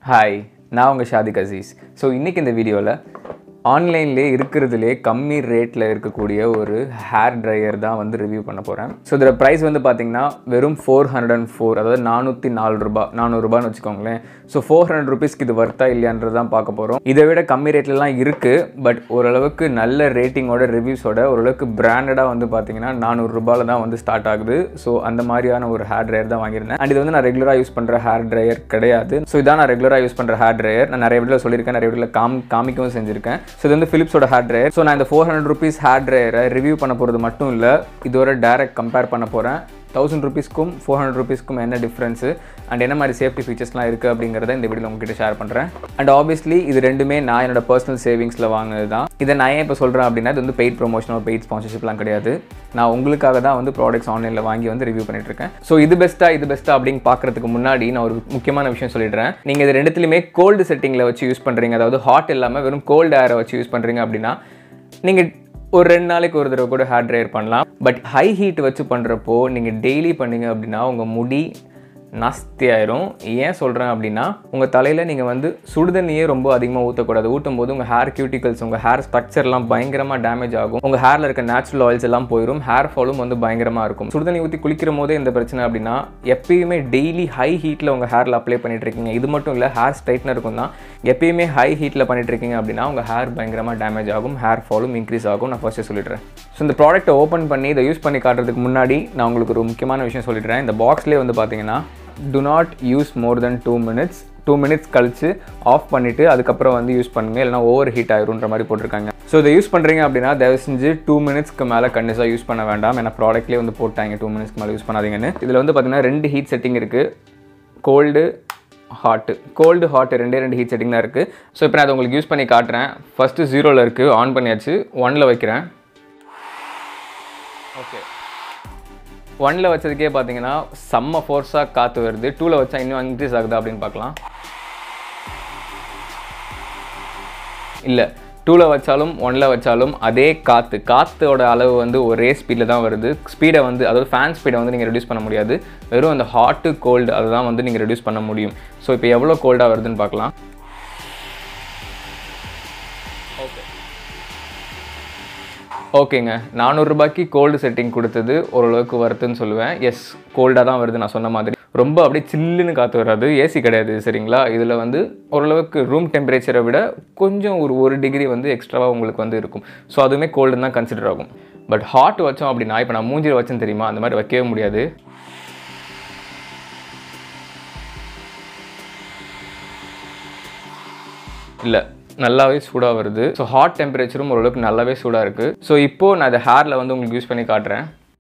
Hi, நான் உங்கள் Shadik Azeez. So இன்றைக்கி இந்த வீடியோவில் ஆன்லைன்லேயே இருக்கிறதுலே கம்மி ரேட்டில் இருக்கக்கூடிய ஒரு ஹேர் ட்ரையர் தான் வந்து ரிவ்யூ பண்ண போகிறேன். ஸோ இதோட ப்ரைஸ் வந்து பார்த்திங்கன்னா வெறும் 404, அதாவது 404 ரூபா, 400 ரூபான்னு வச்சுக்கோங்களேன். ஸோ 400 ருபீஸ்க்கு இது வர்த்தா இல்லையான்றது தான் பார்க்க போகிறோம். இதை விட கம்மி ரேட்லலாம் இருக்குது, பட் ஓரளவுக்கு நல்ல ரேட்டிங்கோட ரிவ்யூஸோட ஓரளவுக்கு பிராண்டடாக வந்து பார்த்திங்கன்னா 400 ரூபாயில் தான் வந்து ஸ்டார்ட் ஆகுது. ஸோ அந்த மாதிரியான ஒரு ஹேர் ட்ரையர் தான் வாங்கியிருந்தேன். அண்ட் இது வந்து நான் ரெகுலராக யூஸ் பண்ணுற ஹேர் ட்ரையர் கிடையாது. ஸோ இதான் நான் ரெகுலராக யூஸ் பண்ணுற ஹேர் ட்ரையர். நான் நிறைய வீடியோவில் சொல்லியிருக்கேன், நிறைய வீடியோவில் காமிக்கவும் செஞ்சுருக்கேன். ஸோ இது வந்து ஃபிலிப்ஸோட ஹேர் ட்ரையர். ஸோ நான் இந்த 400 ருபீஸ் ஹேர் ட்ரையரை ரிவ்யூ பண்ண போகிறது மட்டும் இல்லை, இதோட டைரக்ட் கம்பேர் பண்ண போகிறேன். 1000 ருபீஸ்க்கும் 400 ருபீஸ்க்கும் என்ன டிஃப்ரென்ஸு அண்ட் என்ன மாதிரி சேஃப்டி ஃபீச்சர்ஸ்லாம் இருக்குது அப்படிங்கிறத இந்த வீடியோவில் உங்ககிட்ட ஷேர் பண்ணுறேன். அண்ட் ஆப்வியஸ்லி இது ரெண்டுமே நான் என்னோட பர்சனல் சேவிங்ஸில் வாங்கினது தான். இதை நான் ஏன் இப்போ சொல்கிறேன் அப்படின்னா, இது வந்து பெய்ட் ப்ரொமோஷனோ பெய்ட் ஸ்பான்சர்ஷிப்லாம் கிடையாது. நான் உங்களுக்காக தான் வந்து ப்ராடக்ட்ஸ் ஆன்லைனில் வாங்கி வந்து ரிவ்யூ பண்ணிட்டுருக்கேன். ஸோ இது பெஸ்ட்டா அப்படின்னு பார்க்குறதுக்கு முன்னாடி நான் ஒரு முக்கியமான விஷயம் சொல்லிடுறேன். நீங்கள் இது ரெண்டுத்துலையுமே கோல்டு செட்டிங்கில் வச்சு யூஸ் பண்ணுறீங்க, அதாவது ஹாட் இல்லாமல் வெறும் கோல்டு ஏரை வச்சு யூஸ் பண்ணுறீங்க அப்படின்னா நீங்கள் ஒரு 2 நாளைக்கு ஒரு தடவை கூட ஹேர் ட்ரையர் பண்ணலாம். பட் ஹை ஹீட் வச்சு பண்ணுறப்போ நீங்கள் டெய்லி பண்ணீங்க அப்படின்னா உங்கள் முடி நாஸ்தி ஆயிரும். ஏன் சொல்கிறேன் அப்படின்னா, உங்கள் தலையில் நீங்கள் வந்து சுடுதண்ணியே ரொம்ப அதிகமாக ஊற்றக்கூடாது. ஊற்றும் போது உங்கள் ஹேர் கியூட்டிகல்ஸ், உங்கள் ஹேர் ஸ்ட்ரக்சர்லாம் பயங்கரமாக டேமேஜ் ஆகும். உங்கள் ஹேரில் இருக்க நேச்சுரல் ஆயில்ஸ் எல்லாம் போயிடும். ஹேர் ஃபாலும் வந்து பயங்கரமாக இருக்கும். சுடுதண்ணி ஊற்றி குளிக்கிற போதே இந்த பிரச்சனை அப்படின்னா, எப்பயுமே டெய்லி ஹை ஹீட்டில் உங்கள் ஹேரில் அப்ளை பண்ணிட்டு இருக்கீங்க. இது மட்டும் இல்லை, ஹேர் ஸ்ட்ரைட்னருக்கும் தான். எப்பயுமே ஹை ஹீட்டில் பண்ணிட்டு இருக்கீங்க அப்படின்னா உங்கள் ஹேர் பயங்கரமாக டேமேஜ் ஆகும், ஹேர் ஃபாலும் இன்க்ரீஸ் ஆகும். நான் ஃபர்ஸ்ட்டே சொல்லிடுறேன். ஸோ இந்த ப்ராடக்ட்டை ஓப்பன் பண்ணி இதை யூஸ் பண்ணி காட்டுறதுக்கு முன்னாடி நான் உங்களுக்கு ஒரு முக்கியமான விஷயம் சொல்லிடுறேன். இந்த பாக்ஸ்லேயே வந்து பார்த்தீங்கன்னா do not use more than 2 minutes. 2 minutes கழிச்சு ஆஃப் பண்ணிவிட்டு அதுக்கப்புறம் வந்து யூஸ் பண்ணுங்கள், இல்லைனா ஓவர் ஹீட் ஆயிருன்ற மாதிரி போட்டிருக்காங்க. ஸோ இதை யூஸ் பண்ணுறீங்க அப்படின்னா தயவு செஞ்சு 2 மினிட்ஸ்க்கு மேலே கண்டிப்பாக யூஸ் பண்ண வேண்டாம். ஏன்னா ப்ராடக்ட்லேயே வந்து போட்டாங்க 2 மினிட்ஸ்க்கு மேலே யூஸ் பண்ணாதீங்கன்னு. இதில் வந்து பார்த்தீங்கன்னா 2 ஹீட் செட்டிங் இருக்குது, கோல்டு ஹாட்டு ரெண்டு ஹீட் செட்டிங் தான் இருக்குது. ஸோ இப்போ நான் அதை உங்களுக்கு யூஸ் பண்ணி காட்டுறேன். ஃபஸ்ட்டு 0ல் இருக்குது, ஆன் பண்ணியாச்சு. 1ல் வைக்கிறேன். ஓகே, 1ல் வச்சதுக்கே பார்த்தீங்கன்னா செம்ம ஃபோர்ஸாக காற்று வருது. 2ல் வச்சா இன்னும் இன்க்ரீஸ் ஆகுதா அப்படின்னு பார்க்கலாம். இல்லை, 2ல் வச்சாலும் 1ல் வச்சாலும் அதே காற்றோட அளவு வந்து ஒரே ஸ்பீடில் தான் வருது. ஸ்பீடை வந்து, அதாவது ஃபேன் ஸ்பீடை வந்து நீங்கள் ரெடியூஸ் பண்ண முடியாது. வெறும் அந்த ஹாட்டு கோல்டு அதை தான் வந்து நீங்கள் ரெடியூஸ் பண்ண முடியும். ஸோ இப்போ எவ்வளோ கோல்டாக வருதுன்னு பார்க்கலாம். ஓகேங்க, 400 ரூபாய்க்கு கோல்டு செட்டிங் கொடுத்தது ஓரளவுக்கு வருதுன்னு சொல்லுவேன். எஸ், கோல்டாக தான் வருது. நான் சொன்ன மாதிரி ரொம்ப அப்படியே சில்லுன்னு காற்று வராது. ஏசி கிடையாது, சரிங்களா. இதில் வந்து ஓரளவுக்கு ரூம் டெம்பரேச்சரை விட கொஞ்சம் ஒரு டிகிரி வந்து எக்ஸ்ட்ராவாக உங்களுக்கு வந்து இருக்கும். ஸோ அதுவுமே கோல்டுன்னு தான் கன்சிடர் ஆகும். பட் ஹாட் வச்சோம் அப்படின்னா, இப்போ நான் மூஞ்சியில் வச்சேன்னு தெரியுமா, அந்த மாதிரி வைக்கவே முடியாது. இல்லை, நல்லாவே சூடாக வருது. ஸோ ஹாட் டெம்பரேச்சரும் ஓரளவுக்கு நல்லாவே சூடாக இருக்குது. ஸோ இப்போது நான் அதை ஹேரில் வந்து உங்களுக்கு யூஸ் பண்ணி காட்டுறேன்.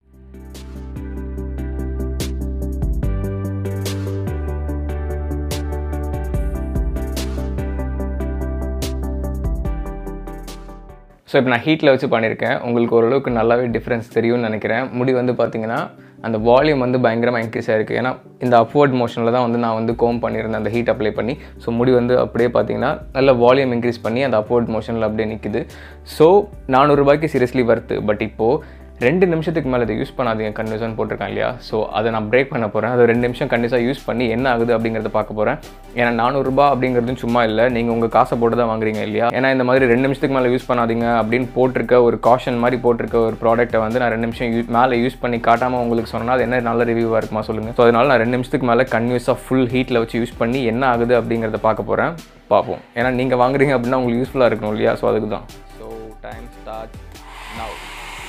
ஸோ இப்போ நான் ஹீட்டில் வச்சு பண்ணியிருக்கேன். உங்களுக்கு ஓரளவுக்கு நல்லாவே டிஃப்ரென்ஸ் தெரியும்னு நினைக்கிறேன். முடி வந்து பார்த்திங்கன்னா அந்த வால்யூம் வந்து பயங்கரமாக இன்க்ரீஸ் ஆகிருக்கு. ஏன்னா இந்த அப்வர்ட் மோஷனில் தான் வந்து நான் வந்து கோம் பண்ணியிருந்தேன் அந்த ஹீட் அப்ளை பண்ணி. ஸோ முடி வந்து அப்படியே பார்த்திங்கன்னா நல்ல வால்யூம் இன்க்ரீஸ் பண்ணி அந்த அப்வர்ட் மோஷனில் அப்படியே நிற்குது. ஸோ 400 ரூபாய்க்கு சீரியஸ்லி வர்த்து. பட் இப்போது 2 நிமிஷத்துக்கு மேலே இதை யூஸ் பண்ணாதீங்க கண்டினியூஸாக போட்டிருக்காங்க இல்லையா. ஸோ அதை நான் பிரேக் பண்ண போகிறேன். அதை 2 நிமிஷம் கண்டினியூஸாக யூஸ் பண்ணி என்ன ஆகுது அப்படிங்கிறத பார்க்க போகிறேன். ஏன்னா 400 ரூபா அப்படிங்கிறதும் சும்மா இல்லை, நீங்கள் உங்கள் காசை போட்டு தான் வாங்குறீங்க இல்லையா. ஏன்னா இந்த மாதிரி 2 நிமிஷத்துக்கு மேலே யூஸ் பண்ணாதீங்க அப்படின்னு போட்டிருக்க ஒரு காஷன் மாதிரி போட்டிருக்க ஒரு ப்ராடக்ட்டை வந்து நான் 2 நிமிஷம் மேலே யூஸ் பண்ணி காட்டாமல் உங்களுக்கு சொன்னால் அது என்ன நல்ல ரிவ்யூவாக இருக்குமா சொல்லுங்கள். ஸோ அதனால் நான் 2 நிமிஷத்துக்கு மேலே கண்டினியூஸாக ஃபுல் ஹீட்டில் வச்சு யூஸ் பண்ணி என்ன ஆகுது அப்படிங்கிறத பார்க்க போகிறேன். பார்ப்போம். ஏன்னா நீங்கள் வாங்குறீங்க அப்படின்னா உங்களுக்கு யூஸ்ஃபுல்லாக இருக்கணும் இல்லையா. ஸோ அதுக்கு தான். So time start now.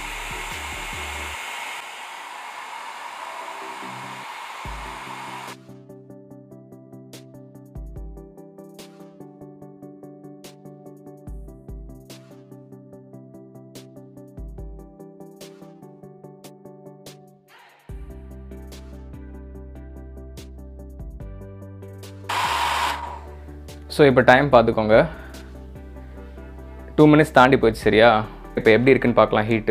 So இப்போ டைம் பார்த்துக்கோங்க, 2 மினிட்ஸ் தாண்டி போயிடுச்சு, சரியா. இப்போ எப்படி இருக்குன்னு பார்க்கலாம் ஹீட்டு.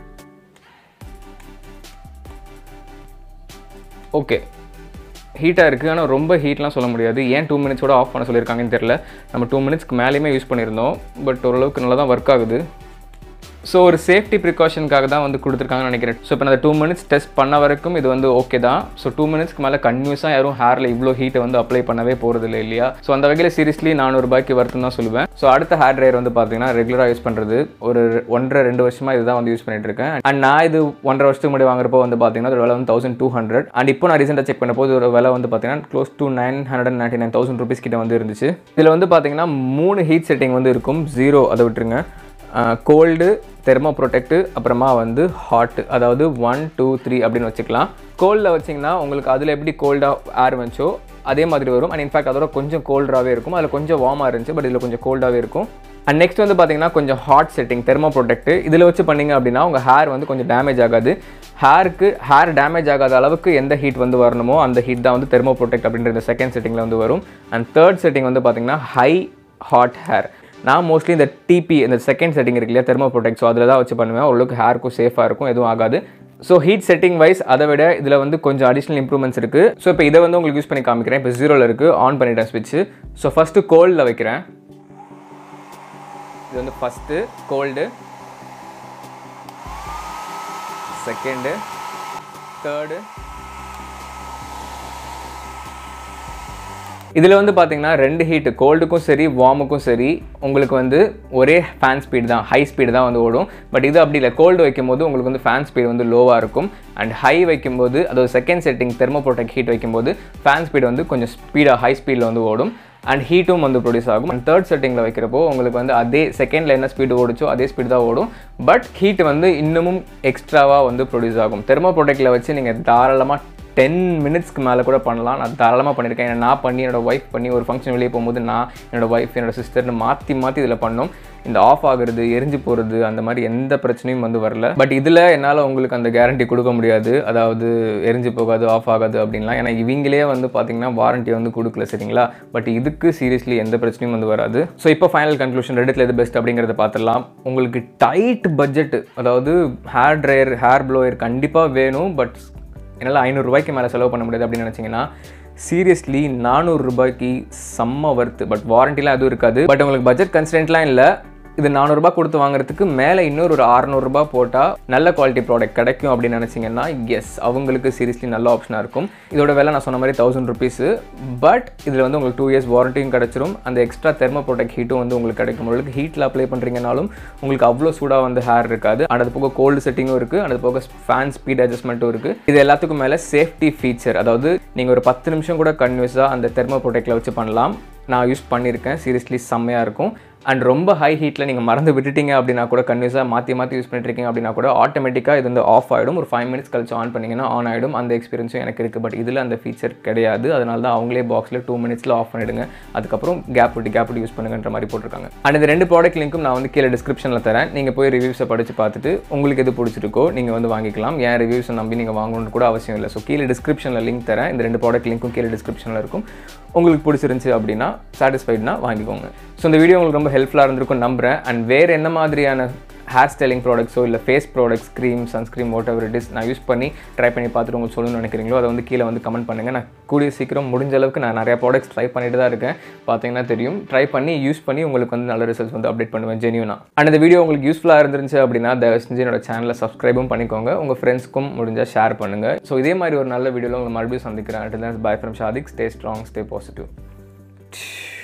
ஓகே, ஹீட்டாக இருக்குது. ஆனால் ரொம்ப ஹீட்லாம் சொல்ல முடியாது. ஏன் 2 மினிட்ஸோட ஆஃப் பண்ண சொல்லியிருக்காங்கன்னு தெரில. நம்ம 2 மினிட்ஸ்க்கு மேலேயுமே யூஸ் பண்ணியிருந்தோம். பட் ஓரளவுக்கு நல்லா தான் ஒர்க் ஆகுது. ஸோ ஒரு சேஃப்டி ப்ரிகாஷனுக்காக தான் வந்து கொடுத்துருக்காங்கன்னு நினைக்கிறேன். ஸோ இப்போ நான் 2 மினிட்ஸ் டெஸ்ட் பண்ண வரைக்கும் இது வந்து ஓகே தான். ஸோ 2 மினிட்ஸ்க்கு மேலே கன்யூஸாக யாரும் ஹேரில் இவ்வளோ ஹீட்டை வந்து அப்ளை பண்ணவே போகிறது இல்லை இல்லையா? ஸோ அந்த வகையில் சீரியஸ்லி 400 ரூபாய்க்கு வருதுன்னு தான் சொல்லுவேன். ஸோ அடுத்த ஹேர் ட்ரையர் வந்து பார்த்தீங்கன்னா ரெகுலராக யூஸ் பண்ணுறது ஒரு 1.5-2 வருஷமாக இதுதான் வந்து யூஸ் பண்ணிட்டு இருக்கேன். அண்ட் நான் இது 1.5 வருஷத்துக்கு முன்னாடி வாங்குறப்போ வந்து பார்த்தீங்கன்னா அதோட விலை வந்து 1200. அண்ட் இப்போ நான் ரீசெண்டாக செக் பண்ண போது ஒரு விலை வந்து பார்த்தீங்கன்னா க்ளோஸ் டு 999,000 rupees கிட்ட வந்து இருந்துச்சு. இதில் வந்து பார்த்தீங்கன்னா 3 ஹீட் செட்டிங் வந்து இருக்கும். 0 அதை விட்டுருங்க, கோல்டு, தெர்மோ ப்ரொடெக்ட், அப்புறமா வந்து ஹாட், அதாவது 1 2 3 அப்படின்னு வச்சுக்கலாம். கோல்டில் வச்சிங்கன்னா உங்களுக்கு அதில் எப்படி கோல்டாக ஏர் வந்துச்சோ அதே மாதிரி வரும். அண்ட் இன்ஃபேக்ட் அதோட கொஞ்சம் கோல்டாகவே இருக்கும். அதில் கொஞ்சம் வார்மாக இருந்துச்சு, பட் இதில் கொஞ்சம் கோல்டாகவே இருக்கும். அண்ட் நெக்ஸ்ட் வந்து பார்த்தீங்கன்னா கொஞ்சம் ஹாட் செட்டிங் தெர்மோ ப்ரொடெக்ட். இதில் வச்சு பண்ணிங்க அப்படின்னா உங்கள் ஹேர் வந்து கொஞ்சம் டேமேஜ் ஆகாது. ஹேர் டேமேஜ் ஆகாத அளவுக்கு எந்த ஹீட் வந்து வரணுமோ அந்த ஹீட் தான் வந்து தெர்மோ ப்ரொடெக்ட் அப்படின்ற இந்த செகண்ட் செட்டிங்கில் வந்து வரும். அண்ட் தேர்ட் செட்டிங் வந்து பார்த்தீங்கன்னா ஹை ஹாட் ஹேர். நான் மோஸ்ட்லி இந்த டிபி இந்த செகண்ட் செட்டிங் இருக்கு இல்லையா, தெர்மோ ப்ரொடெக்ட், ஸோ அதில் தான் வச்சு பண்ணுவேன். ஓரளவுக்கு ஹேருக்கும் சேஃபாக இருக்கும், எதுவும் ஆகாது. ஸோ ஹீட் செட்டிங் வைஸ் அதை விட இதில் வந்து கொஞ்சம் அடிஷ்னல் இம்ப்ரூவ்மெண்ட்ஸ் இருக்குது. ஸோ இப்போ இதை வந்து உங்களுக்கு யூஸ் பண்ணி காமிக்கிறேன். இப்போ 0ல் இருக்குது, ஆன் பண்ணிட்டேன் ஸ்விட்ச்சு. ஸோ ஃபஸ்ட்டு கோல்டில் வைக்கிறேன். இது வந்து ஃபஸ்ட்டு கோல்டு, செகண்டு, தேர்டு. இதில் வந்து பார்த்தீங்கன்னா 2 ஹீட்டு, கோல்டுக்கும் சரி வார்முக்கும் சரி உங்களுக்கு வந்து ஒரே ஃபேன் ஸ்பீடு தான், ஹை ஸ்பீடு தான் வந்து ஓடும். பட் இது அப்படி இல்லை. கோல்டு வைக்கும்போது உங்களுக்கு வந்து ஃபேன் ஸ்பீடு வந்து லோவாக இருக்கும். அண்ட் ஹை வைக்கும்போது அதாவது second setting thermo protect heat வைக்கும்போது ஃபேன் ஸ்பீடு வந்து கொஞ்சம் ஸ்பீடாக ஹை ஸ்பீடில் வந்து ஓடும். அண்ட் ஹீட்டும் வந்து ப்ரொடியூஸ் ஆகும். அண்ட் தேர்ட் செட்டிங்கில் வைக்கிறப்போ உங்களுக்கு வந்து அதே செகண்டில் என்ன ஸ்பீடு ஓடிச்சோ அதே ஸ்பீடு தான் ஓடும். பட் ஹீட் வந்து இன்னமும் எக்ஸ்ட்ராவாக வந்து ப்ரொடியூஸ் ஆகும். தெர்மோ ப்ரொடெக்டில் வச்சு நீங்கள் தாராளமாக 10 மினிட்ஸ்க்கு மேலே கூட பண்ணலாம். நான் தாராளமாக பண்ணியிருக்கேன். ஏன்னா நான் பண்ணி என்னோடய ஒய்ஃப் பண்ணி ஒரு ஃபங்க்ஷன் வெளியே போகும்போது நான் என்னோடய ஒய்ஃப் என்னோடய சிஸ்டர்னு மாற்றி இதில் பண்ணோம். இந்த ஆஃப் ஆகுறது, எரிஞ்சு போகிறது, அந்த மாதிரி எந்த பிரச்சனையும் வந்து வரல. பட் இதில் என்னால் உங்களுக்கு அந்த கேரண்டி கொடுக்க முடியாது, அதாவது எரிஞ்சு போகாது, ஆஃப் ஆகாது அப்படின்லாம். ஏன்னா இவங்களே வந்து பார்த்தீங்கன்னா வாரண்ட்டி வந்து கொடுக்கல, சரிங்களா? பட் இதுக்கு சீரியஸ்லி எந்த பிரச்சனையும் வந்து வராது. ஸோ இப்போ ஃபைனல் கன்க்ளூஷன், ரெண்டுத்தில் எது பெஸ்ட் அப்படிங்கிறத பார்த்துடலாம். உங்களுக்கு டைட் பட்ஜெட், அதாவது ஹேர் ட்ரையர், ஹேர் ப்ளோயர் கண்டிப்பாக வேணும். பட் என்னால் 500 ரூபாய்க்கு மேலே செலவு பண்ண முடியாது அப்படின்னு நினச்சிங்கன்னா சீரியஸ்லி 400 ரூபாய்க்கு செம்ம வர்த்து. பட் வாரண்டிலாம் எதுவும் இருக்காது. பட் உங்களுக்கு பட்ஜெட் கன்ஸ்டன்ட்லாம் இல்லை. இது 400 ரூபாய் கொடுத்து வாங்குறதுக்கு மேலே இன்னொரு ஒரு 600 ரூபாய் போட்டால் நல்ல குவாலிட்டி ப்ராடக்ட் கிடைக்கும் அப்படின்னு நினச்சிங்கன்னா எஸ், அவங்களுக்கு சீரியஸ்லி நல்ல ஆப்ஷனாக இருக்கும். இதோட விலை நான் சொன்ன மாதிரி 1000 rupees. பட் இதில் வந்து உங்களுக்கு 2 years வாரண்டியும் கிடச்சிரும். அந்த எக்ஸ்ட்ரா தெர்மோ ப்ராடக்ட் ஹீட்டும் வந்து உங்களுக்கு கிடைக்கும். உங்களுக்கு ஹீட்டில் அப்ளை பண்ணுறீங்கனாலும் உங்களுக்கு அவ்வளோ சூடாக வந்து ஹேர் இருக்காது. அது போக கோல்டு செட்டிங்கும் இருக்குது, அது போக ஃபேன் ஸ்பீட் அட்ஜஸ்ட்மெண்ட்டும் இருக்குது. இது எல்லாத்துக்கும் மேலே சேஃப்டி ஃபீச்சர், அதாவது நீங்கள் ஒரு 10 நிமிஷம் கூட கன்யூஸாக அந்த தெர்மோ ப்ராடக்டில் வச்சு பண்ணலாம். நான் யூஸ் பண்ணியிருக்கேன், சீரியஸ்லி செம்மையாக இருக்கும். அண்ட் ரொம்ப ஹை ஹீட்டில் நீங்கள் மறந்து விட்டுட்டீங்க அப்படின்னா கூட கன்யூஸாக மாற்றி யூஸ் பண்ணிட்டுருக்கீங்க அப்படின்னா கூட ஆட்டோமேட்டிக்காக இது வந்து ஆஃப் ஆகிடும். ஒரு 5 minutes கழிச்சு ஆன் பண்ணிங்கன்னா ஆன் ஆகிடும். அந்த எக்ஸ்பீரியன்ஸும் எனக்கு இருக்குது. பட் இதில் அந்த ஃபீச்சர் கிடையாது. அதனால தான் அவங்களே பாக்ஸில் 2 minutes ஆஃப் பண்ணிவிடுங்க, அதுக்கப்புறம் கேப் விட்டு யூஸ் பண்ணுங்கன்ற மாதிரி போட்டிருக்காங்க. அண்ட் இந்த 2 ப்ராடக்ட் லிங்க்கும் நான் வந்து கீழே டிஸ்கிரிப்ஷனில் தரேன். நீங்கள் போய் ரிவ்யூஸை படித்து பார்த்துட்டு உங்களுக்கு எது பிடிச்சிருக்கோ நீங்கள் வந்து வாங்கிக்கலாம். ஏன் ரிவ்யூஸை நம்பி நீங்கள் வாங்கணும்னு கூட அவசியம் இல்லை. ஸோ கீழே டிஸ்கிரிப்ஷனில் லிங்க் தரேன். இந்த 2 ப்ராடக்ட் லிங்க்கும் கீழே டிஸ்கிரிப்ஷனில் இருக்கும். உங்களுக்கு பிடிச்சிருந்துச்சி அப்படின்னா, சாட்டிஸ்ஃபைட்னா வாங்கிக்கோங்க. ஸோ இந்த வீடியோ உங்களுக்கு ரொம்ப ஹெல்ப்ஃபுல்லாக இருந்திருக்கும் நம்புகிறேன். அண்ட் வேறு என்ன மாதிரியான ஹேர் ஸ்டைலிங் ப்ராடக்ட்ஸோ இல்லை face products, cream, sunscreen, whatever it is நான் யூஸ் பண்ணி ட்ரை பண்ணி பார்த்துட்டு உங்களுக்கு சொல்லணும்னு நினைக்கிறீங்களோ அதை வந்து கீழே வந்து கமெண்ட் பண்ணுங்கள். நான் கூடிய சீக்கிரம் முடிஞ்ச அளவுக்கு நான் நிறையா ப்ராடக்ட்ஸ் ட்ரை பண்ணிட்டு தான் இருக்கேன். பார்த்தீங்கன்னா தெரியும். ட்ரை பண்ணி யூஸ் பண்ணி உங்களுக்கு வந்து நல்ல ரிசல்ட்ஸ் வந்து அப்டேட் பண்ணுவேன் ஜென்யூனா. அண்ட் இந்த வீடியோ உங்களுக்கு யூஸ்ஃபுல்லாக இருந்துருந்துச்சு அப்படின்னா தயவு செஞ்சு என்னோட சேனலை சப்ஸ்கிரைபும் பண்ணிக்கோங்க. உங்கள் ஃப்ரெண்ட்ஸ்க்கும் முடிஞ்சால் ஷேர் பண்ணுங்கள். ஸோ இதே மாதிரி ஒரு நல்ல வீடியோவில் உங்களை மறுபடியும் சந்திக்கிறேன். Until then, bye from Shadik. Stay strong, stay positive.